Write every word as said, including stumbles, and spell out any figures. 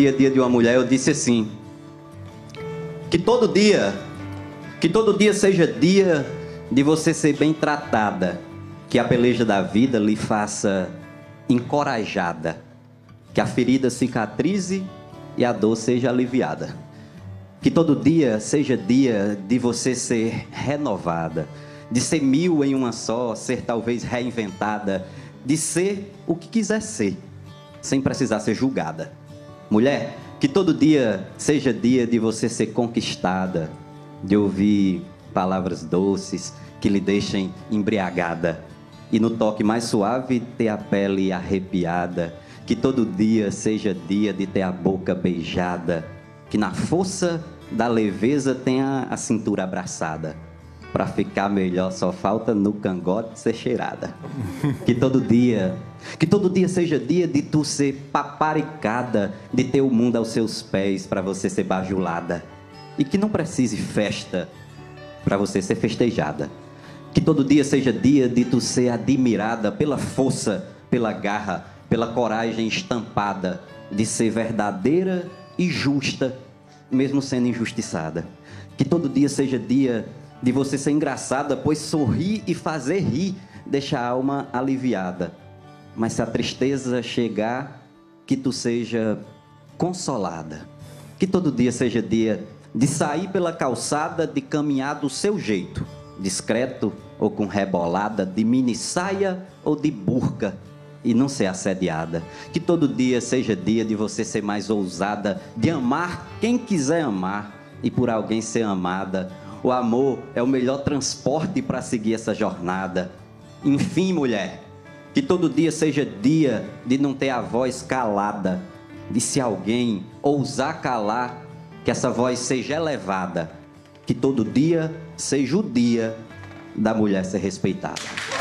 dia a dia de uma mulher, eu disse assim: que todo dia, que todo dia seja dia de você ser bem tratada, que a peleja da vida lhe faça encorajada, que a ferida cicatrize e a dor seja aliviada. Que todo dia seja dia de você ser renovada, de ser mil em uma só, ser talvez reinventada, de ser o que quiser ser, sem precisar ser julgada. Mulher, que todo dia seja dia de você ser conquistada, de ouvir palavras doces que lhe deixem embriagada, e no toque mais suave ter a pele arrepiada. Que todo dia seja dia de ter a boca beijada, que na força da leveza tenha a cintura abraçada. Pra ficar melhor só falta no cangote ser cheirada. Que todo dia, que todo dia seja dia de tu ser paparicada, de ter o mundo aos seus pés pra você ser bajulada. E que não precise festa pra você ser festejada. Que todo dia seja dia de tu ser admirada pela força, pela garra, pela coragem estampada, de ser verdadeira e justa, mesmo sendo injustiçada. Que todo dia seja dia de você ser engraçada, pois sorrir e fazer rir deixa a alma aliviada. Mas se a tristeza chegar, que tu seja consolada. Que todo dia seja dia de sair pela calçada, de caminhar do seu jeito, discreto ou com rebolada, de mini saia ou de burca, e não ser assediada. Que todo dia seja dia de você ser mais ousada, de amar quem quiser amar e por alguém ser amada. O amor é o melhor transporte para seguir essa jornada. Enfim, mulher, que todo dia seja dia de não ter a voz calada, de se alguém ousar calar, que essa voz seja elevada. Que todo dia seja o dia da mulher ser respeitada.